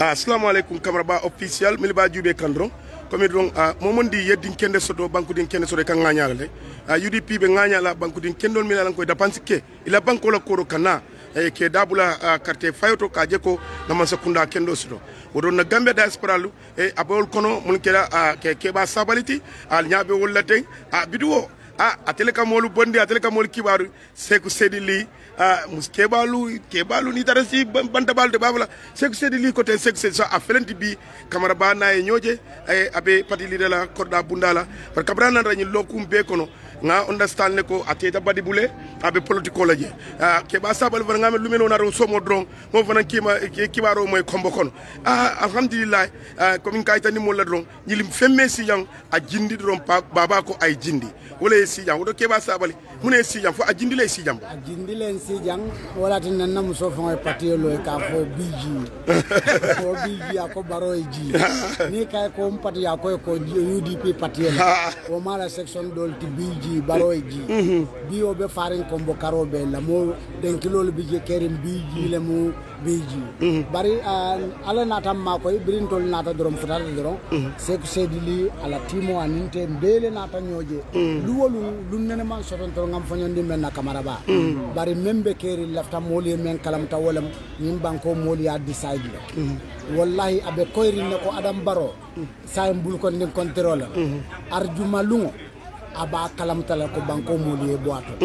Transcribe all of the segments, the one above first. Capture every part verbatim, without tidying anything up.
assalamu alaikum kamaraba official miliba jube kandron comme donc momondi yeddin kende soto banku din kende soto kan nganyale U D P be nganyala banku din kendol mi lan ko dépense ke ila banko la koro kana e ke dabula carte fayoto ka jeko na man sakunda kendo soto wodon na Gambia diaspora lu e abol kono mun kela ke ke ba sabaliti al nyaabe wollate a biduwo a atele ka molu bondi atele ka molu kibaru seku sedili a muskebalu kebalu ni tarasi banta balde babla seku sedili côté seku sed so a felenti bi camara bana e nyoje e abe pati lidela korda bundala par kabrana rani lokum be kono nga understand ne ko ateta badi bule abe politiko laje a ke ba sabal fa ngame lumeno na ro somo dron mo fana kima kibaro moy kombo kono a alhamdulillah ko min kayta ni mo la dron nyilim femme si yang a jindi dron baba ko ay jindi wala si jang do ke ba sabali mune si jang fo a jindi le si jang a jindi le si jang wala tin na mo so fo parti lo ka fo biji ko biji ko baro ji ni kay ko parti ya ko ko U D P parti o mala section dol ti biji baro ji bi o be farin kombo karobe la mo den kilo bi je kerim biji le mo biji bari ala nata ma koy brintol nata dorom futal dorom seku sedili ala timo aninte mbele nata nyoje luwolu lunnene man soton to ngam fanyandi men na camara ba bari membe keri lafta moli men kalam ta wolam nim banko moli ya decide wallahi abe koyri ne ko adam baro say mbul ko nden contrôle arjuma lungo aba kalam tala ko banko moli e boato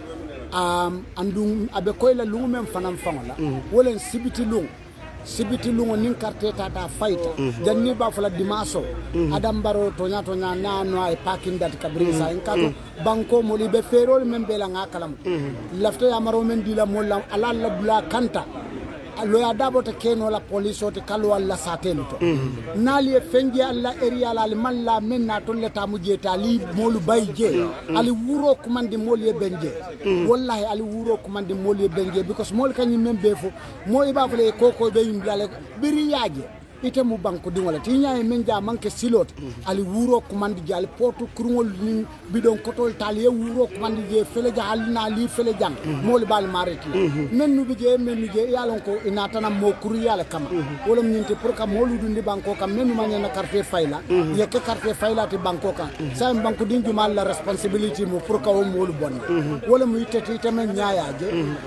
um andum abe koyla lungu men fanam fangola wolen sibiti lungu sibiti lungu nin carte tata fight janni ba fala dimaso adam baro tonya tonya na no ay parking dat kabrisa en kato banko moli be ferol men be la ngakalam lafta ya maro men dila molla ala la bla kanta loya dabota keno la police oti kalwa la satelo to nali fenji alla area la malla men na to leta mujeta li molu bayje ali wuro kumandi moli benje wallahi ali wuro kumandi moli benje because mol kanyi membe fo mo iba fele koko be yimblale biri yaje ite mu banko dingola ti nyaay men ja manke silot ali wuro kumandi jali porto kurungol ni bidon kotol taliye wuro kumandi je fele ja alina li fele jang mol bal mareti men nu bije men nu je yalon ko ina tanam mo kuru yala kama wala nyinte pour ka molu dundi banko kam men nu manya na carte fayla ye ke carte fayla ti banko kam sa banko din jumal la responsibility mo pour ka o molu bon wala mu yitati tamen nyaayaje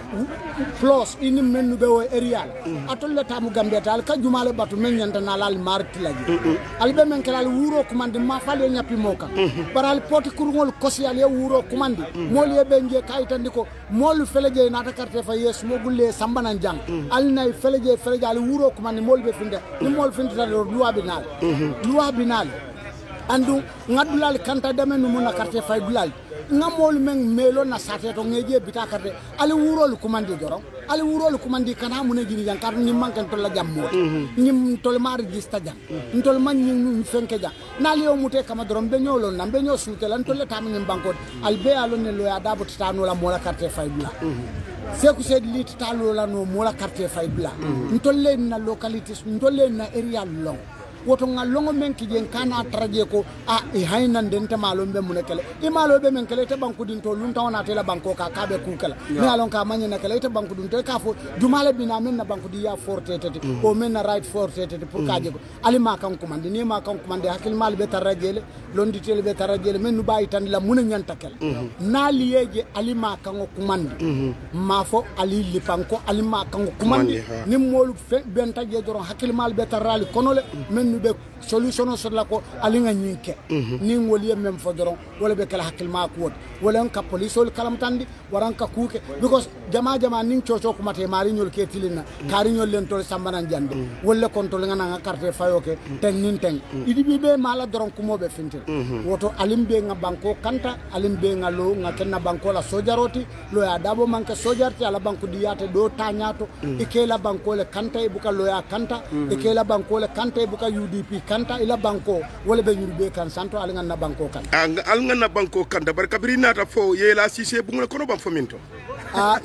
plus ini men nu be o area atol leta mu Gambia tal ka jumale batu men na lal marti laji albe men kala wuro kumandi ma fale nyapi moka baral poti kurngol kosi ale wuro kumandi moli e benje kaytandi ko molu feleje na ta carte fa yes mo gulle sambana jang alnay feleje feleje al wuro kumandi mol be finde ni mol finde ta loi binal loi binal andu ngadulal kanta deme no mona carte fa dulal ngamol men melo na sate to ngeje bita carte ali wuro lu kumandi joro ali wuro ko mandi kana mun jini jang kar nyim mankan to la jammo nyim tol mar gista jang tol man nyim fenke jang na liyo mute kama dorom be nyolo na be nyo suke lan tol tam nyim banko albe alo ne lo ya dabo tano la mola carte faibla seku sed lit talo la no mola carte faibla tol le na localité tol le na area long woto ngalongo men kijen kana traje ko a e haynan den ta malo be mun kele e malo be men kele te banku din to lun tawna te la banko ka ka be ku kala ni alon ka manya na kele te banku dun te ka fo jumale bina men na banku di ya forte te o men na right forte te pour ka je ko ali ma kan ko mande ni ma kan ko mande hakil mal be tarajele londi tele be tarajele men nu bayi tan la mun nyanta kele na liyeje ali ma kan ko mande ma fo ali lipanko ali ma kan ko mande ni molu ben taje doron hakil mal be tarali konole men be solution sur la ko alinga nyinke ni ngoli mem fodron wala be kala hakil ma ko wala ka police ol kalam tandi waran ka kuke because jama jama nin chocho ko mate mari nyol ke tilina kari nyol len tol sambana jande wala control ngana nga carte fayoke ten nin ten idi bi be mala doron ko mobe fintel woto alimbe nga banko kanta alimbe nga lo nga kenna banko la sojaroti lo ya dabo manke sojarti ala banko diyate do tanyato ikela banko le kanta e buka lo ya kanta ikela banko le kanta e buka U D P kanta ila banko wala be yurbe kan santo al nganna banko kan al nganna banko kan da barka birina ta fo yela sise bu ngol kono bam fo minto ah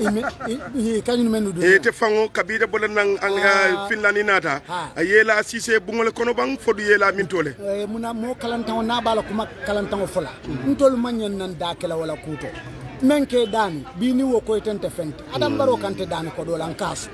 imi kanyum menu do e te fango kabida bolan nan an finlani nata yela sise bu ngol kono bam fo du yela mintole e muna mo kalantan na bala kuma kalantan fola ntol manyen nan dakela wala kuto menke dani bini wo ko tente fente adam baro kante dani ko dolan kaso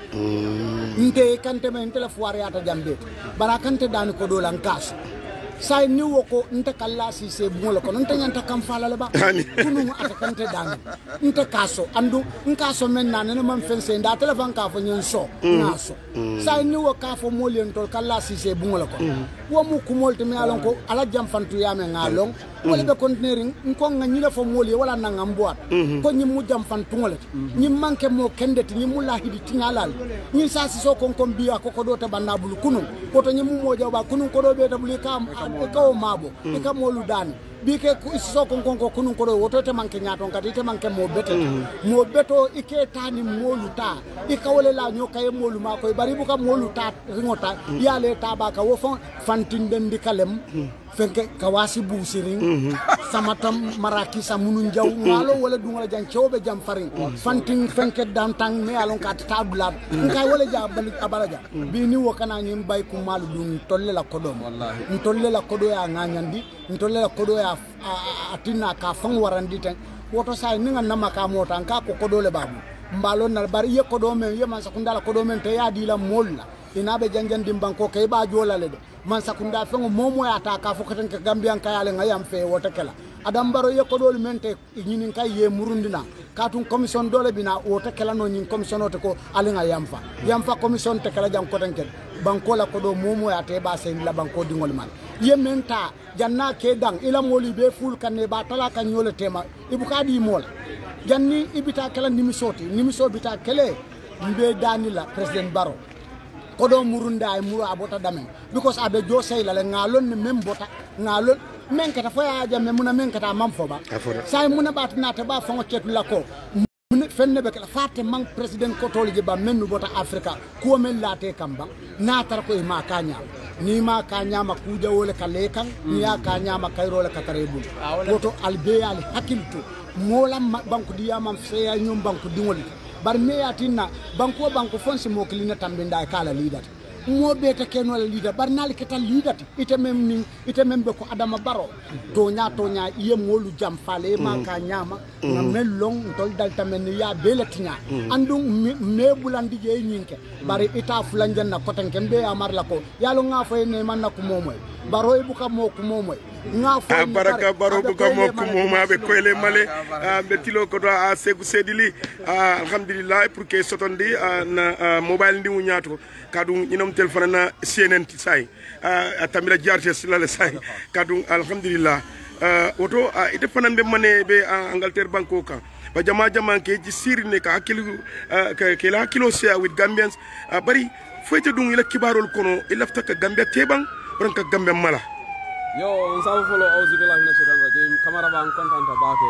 nte kante men tele fuare ata jambe bara kante dani ko dolan kaso sai ni wo ko nte kala si se bungolo ko nte nyanta kam fala le ba kunu ata kante dani nte kaso andu nkaso men na ne man fense nda telefon ka fo nyen so ngaso sai ni wo ka fo molien tol kala si se bungolo ko wo mu kumol te mi alon ko ala jam fantu yame ngalong wala be contenering ko ngani la fo moli wala na ngamboat ko nyi mu jam fantu ngole nyi manke mo kendeti nyi mu lahidi tingalal nyi sa si so kon kon biya ko ko do ta banabul kunu ko to nyi mu moja ba kunu ko do be ta buli kam ko mabo e kam molu dani bike so kon kon ko kunu ko do woto te manke nyaton kati te manke mo bete mo beto ike tani molu ta ikawole la nyoka e molu ma ko bari bu ka molu ta ringota yale ta ba ka wo fon fantin den di kalem fenke kawasi busiring samatam maraki sa munun jaw ngalo wala du wala jan cewbe jam faring fantin fenke dantang me alon ka tabla ngai wala ja bal abalaja bi ni wo kana nyim bay ku malu dum tolle la kodo wallahi tolle la kodo ya nganyandi tolle la kodo ya atina ka fang warandi tan woto say ninga namaka mota ka ko kodo le babu mbalo na bari ye kodo men ye man sakunda la kodo men te ya di la molla ina be janjan dimbanko kay ba jolale de man sakunda fengo momo ya ta ka fokaten ka gambian kayale ngayam fe wota kala adam baro ye ko dol mente nyinin kay ye murundina katun commission dole bina wota kala no nyin commission oto ko alinga yamfa yamfa commission te kala jam ko tanken banko la ko do momo ya te ba sen la banko dingol man ye menta janna ke dang ila moli be ful kanne ba tala kan yole tema ibuka di mola janni ibita kala nimisoti nimiso bita kele mbe danila president baro kodo murunda ay muru abota damen because abe jo say la ngalon ne mem bota ngalon men kata foya ja memuna men kata mam foba say muna bat na ta ba fango cetu la ko fenne be kala fatte man president ko tolje ba mennu bota afrika ko men late kamba na tar ko ma kanya ni ma kanya ma kuja wole kale kan ni ya kanya ma kayro le katarebul woto albe al hakiltu molam banku diya mam feya nyum banku dingol bar me yatinna banko banko fonsi mo klina tambinda kala lidata mo beta kenwala lida bar nal ketal lidata ite mem ni ite mem be ko adama baro to nya to nya iye molu jam fale ma ka nyama na melong tol dal tamen ya belatinya andum me bulandi je nyinke bari ita fulanjan na kotanken be amar la ko yalo nga fay ne man na ko momoy baro e buka mo ko momoy nga fay baraka baro buka mo ko moma be koyle male be tilo ko do a segu sedili alhamdulillah pour que sotondi na mobile ndi nyato kadu ñinom telephone na C N N say atamira jarte silale say kadu alhamdulillah oto ite fanan be mane be Angleterre banko kan ba jama jama ke ji sirine ka hakilu ke la hakilo sia with Gambians bari foyte dum ila kibarol kono ilafta ka Gambia tebang ron ka Gambia mala yo on saw folo auzu billahi minash shaitanir rajim camera ba contenta bake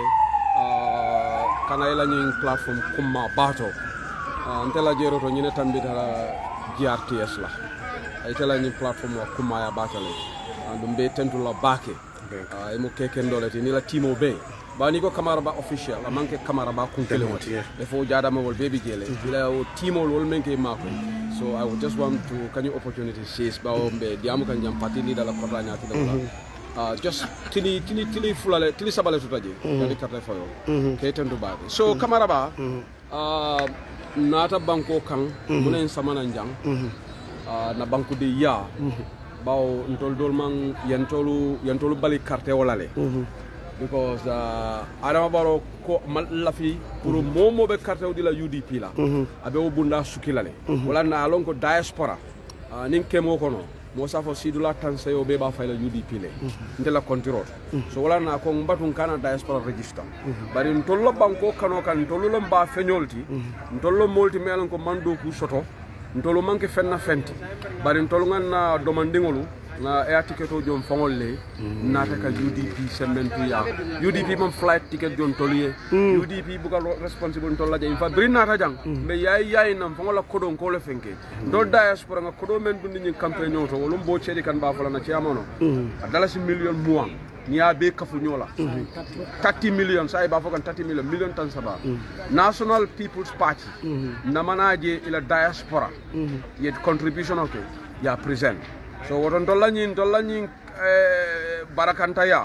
kana ila ñing platform kuma bato antela jero to ñine tambita G R T S la ay tela ñing platform wa kuma ya batale andum be tentu la bake ay mo keke ndolati ni la timo be ba ni ko camera ba official la manke camera ba kunkele woti defo jaada ma wol baby jele ila o timo wol menke mako so I would just want to can you opportunity seize ba o be diamu kan jam patili dala kota nyaati dala uh just tili tili tili fulale tili sabale tutaje dali carte foyo ke tendu ba so camera ba uh nata banko kan munen samana njang uh na banko de ya bawo ntol dol man yantolu yantolu bali carte walale because uh, Adama Barrow ko lafi pour momo be carte di la U D P la abe o bunda sukilale wala na alon ko diaspora uh, nin kemo kono mo safo sidula tanse o be ba fayla U D P le ndela control so wala na ko mbatun kana diaspora register bari ntollo banko kano kan ntollo lomba fenyolti ntollo molti melan ko mando ku soto ntollo manke fenna fenti bari ntollo nganna domandingolu na air ticket o jom fongol le nata ka U D P sementu ya U D P mom flight ticket jon toliye U D P buka responsible tolla je fa brin nata jang me yayi yayi nam fongola kodon ko le fenke do diaspora nga kodo men dundi ni campagne to wolum bo cedi kan ba fala na ci amono dala ci million mois ni ya be kafu nyola thirty million say ba fokan thirty million million tan saba National People's Party na manaje ila diaspora yet contribution okay ya present so woton dolla ñin dolla ñin eh, barakanta ya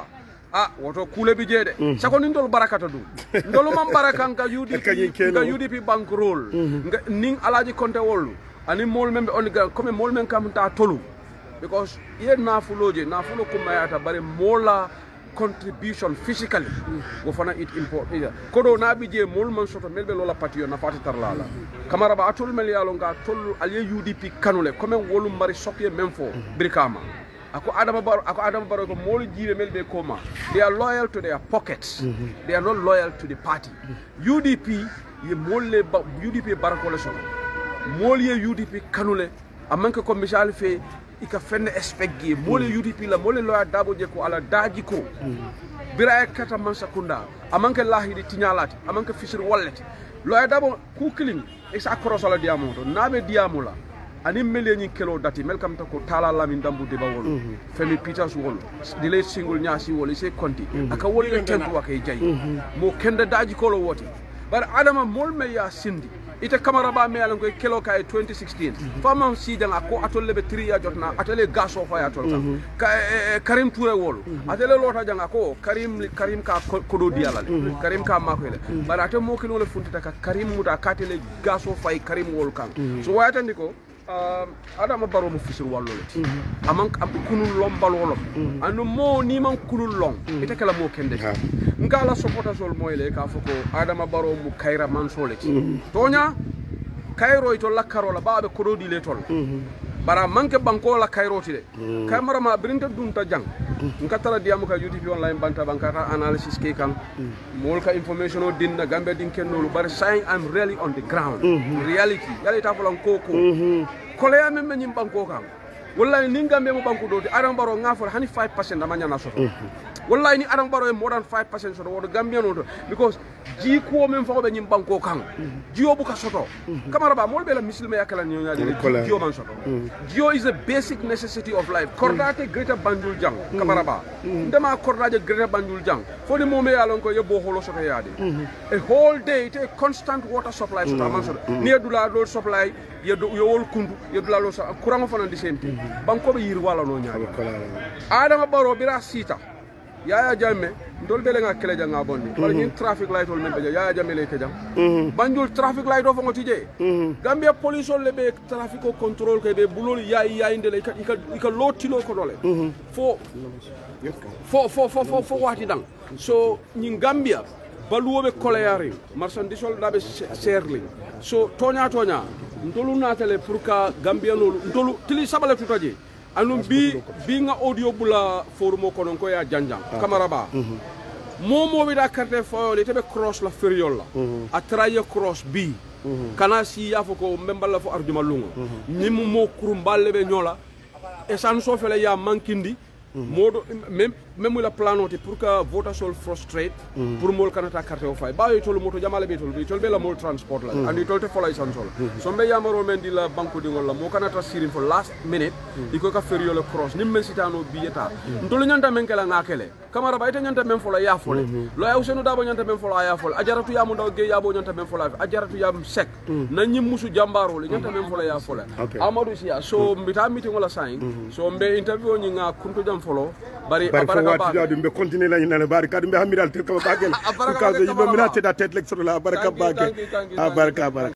ah woto kule bi jede sako ni ndol barakata dum ndolu mam barakan ka U D P ka U D P bank role nga ning alaji konte wollu ani mol membe on ga comme mol men kam ta tolu because ye nafuloje nafulo kumayata bare mola contribution physically go fana it important kodo na bije mol man soto melbe lola patio na fati tarlala kamara ba atul mel yalo nga tollu aliye U D P kanule comme wolu mari sokye memfo brikama ako adama baro ako adama baro ko mol jibe melbe koma they are loyal to their pockets mm -hmm. they are not loyal to the party mm -hmm. U D P ye molle U D P barakole so mol ye U D P kanule amanke ko misal fe ika fenne expecgi mole U D P la mole loya dabo je ko ala daji ko bira kata man sakunda amanke lahidi tinyalati amanke fisir walleti loya dabo ku killing isa crossala diamo to nabe diamo la ani mele ni kelo dati mel kam ta ko tala lamin dambu de bawol femi peters wol dile single nyasi wol se konti aka wol le tentu wakay jay mo kende daji ko lo woti bar adama mol me ya sindi ite kamara ba me alan ko kelo kay twenty sixteen fama si danga ko atole be tri ya jotna atele gaso fa ya tolta ka Karim Touré wol atele lota janga ko Karim Karim ka ko do diala Karim ka makole barate mo kino le funtita ka Karim muta katele gaso fay Karim wol kan so wayata ndiko um adama baro mo fisir wallo lati aman am kunul lombal wolom anu mo ni man kunul long ite kala mo kende ngala sopota sol moyle ka foko adama baro mu kayra man soleti tonya kayro ito lakkaro la baabe kododi le tol bara manke banko la kayroti de kamara ma brinta dunta jang ngatala diamu ka U D P online banta bankata analysis ke kan mol ka information o dinna gambe din kennolu bare saying I'm really on the ground reality yali ta fulan koko kole ya men nyim banko kan wallahi ni gambe mo banko do aran baro ngafo hani five percent amanya na soto wallahi ni aran baro e more than five percent soto wodo gambian do because ji ko men fa ko be nyim banko kan jio bu ka soto kamara ba mol be la muslima yakala ni nyaade jio man soto jio is a basic necessity of life kordate greater Banjul jang kamara ba ndema kordate greater Banjul jang for the moment alon ko yebo holo soto yaade a whole day it a constant water supply soto man soto ni dula do supply yedo yowol kundu yedula lo sa kurang fana di senti banko be yir wala no nyaade adama baro bira sita Yaya Jammeh ndol bele nga kele janga bonni wala ñin traffic light ol men be Yaya Jammeh le kejam Banjul traffic light o fo tije Gambia police ol le be traffic o control ke be bulol yaay yaay ndele ika ika lotilo ko dole fo fo fo fo fo fo wati dang so ñin Gambia baluwobe koleari marchandise ol dabe serli so tonya tonya ndolu natale pour ka Gambia no ndolu tili sabale tutaje anum bi bi nga audio bula forumo konon ko ya janjang ah. Kamaraba mm -hmm. momo wi da carte fo le tebe cross la feriol la mm -hmm. a traye cross bi mm -hmm. kana si ya fo ko membal la fo arduma lungo mm -hmm. nim mo kurum balle be nyola e san so fele ya mankindi mm -hmm. modo même même la planoté pour que voter sol frustrate mm -hmm. pour mol kanata carte o fay ba yo tolo moto jamale be tolo be tolo be la mol transport la mm -hmm. andi tolte folay san sol mm -hmm. so mbe yamaro men di la banko di ngol la mo kanata sirin for last minute mm -hmm. iko ka ferio le cross nim men sitano bieta mm -hmm. ndolo nyanta men kala ngakele kamara ba ite nyanta men fola ya fole mm -hmm. lo ya usenu dabo nyanta men fola ya fole ajaratu ya mu ndaw ge yabo nyanta men fola ajaratu ya sek mm -hmm. na nyim musu jambaro le nyanta men fola ya fole okay. Amadou Sia so mbita meeting wala sign mm -hmm. so mbe interview nyi nga kunto jam folo bari baraka ba dumbe continuer la ñana bari ka dumbe hamiral te ko bagel ko ka yibo minate da tete lek solo la baraka bagel baraka baraka